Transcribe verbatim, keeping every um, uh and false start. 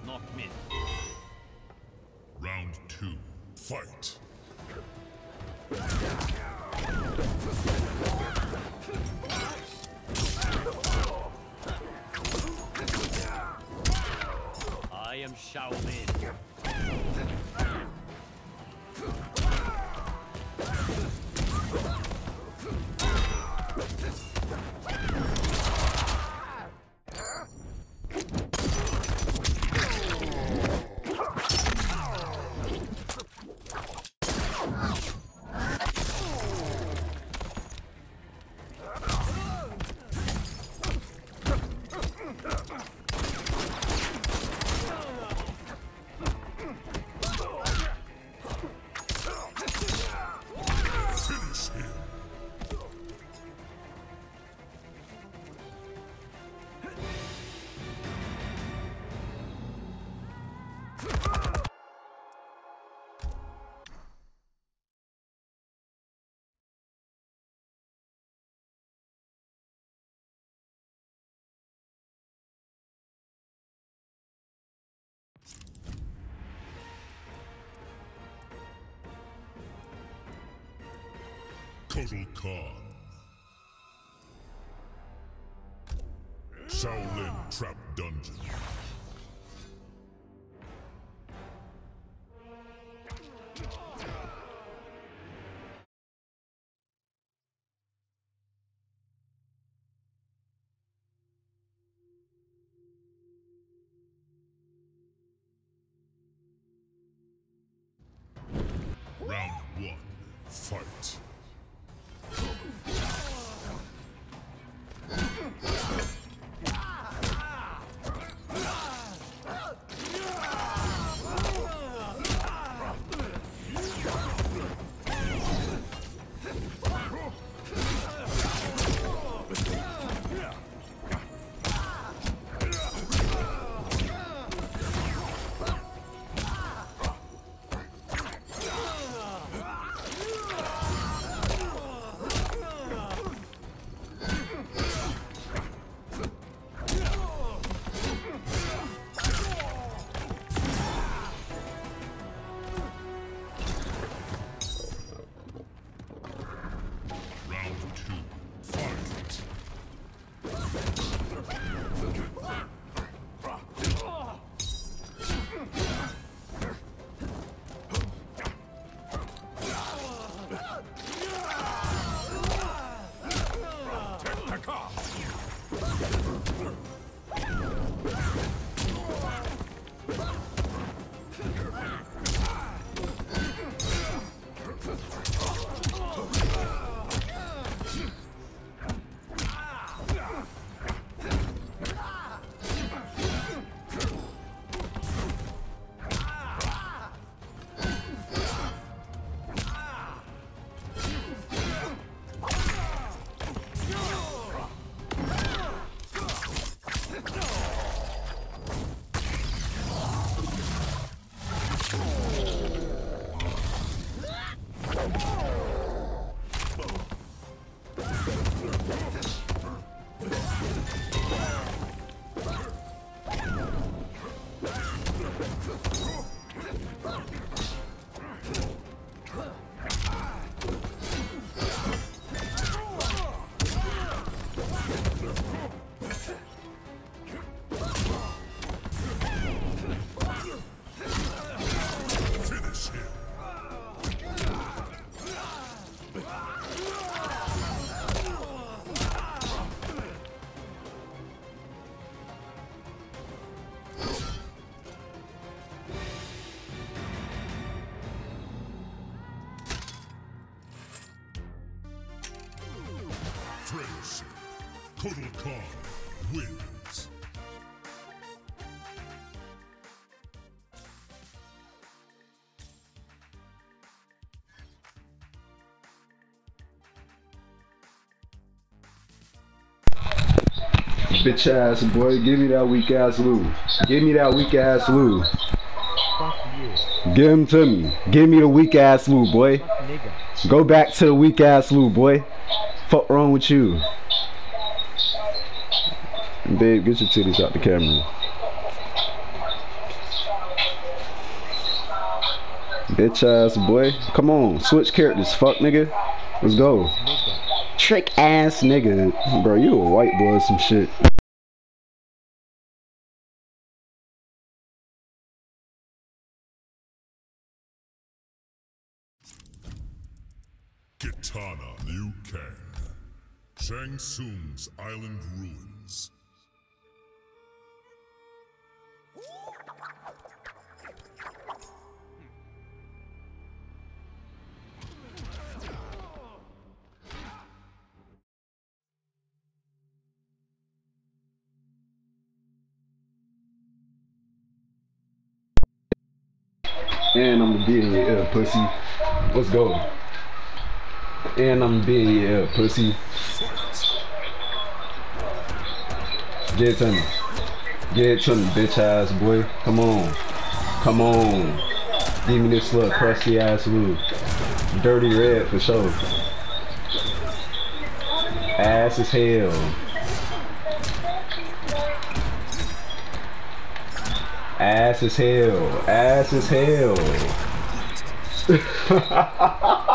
not me. Round two, fight. I am Shaolin. Total Khan. Shaolin Trap Dungeon. Round one, fight. Friendship. Total Khan wins. Bitch ass boy, give me that weak ass loot. Give me that weak ass loot. Fuck you. Give him to me. Give me the weak ass loot, boy. Fuck nigga. Go back to the weak ass loot, boy. Fuck wrong with you? Babe, get your titties out the camera. Bitch ass boy. Come on, switch characters, fuck nigga. Let's go. Trick ass nigga. Bro, you a white boy or some shit. Kitana Liu Kang. Shang Tsung's Island Ruins. And I'm gonna be in your ear, pussy. Let's go. And I'm gonna be in your ear, pussy. Get it to me. Get it to me, bitch ass boy. Come on. Come on. Give me this little crusty ass woo. Dirty red for sure. Ass as hell. Ass as hell. Ass as hell.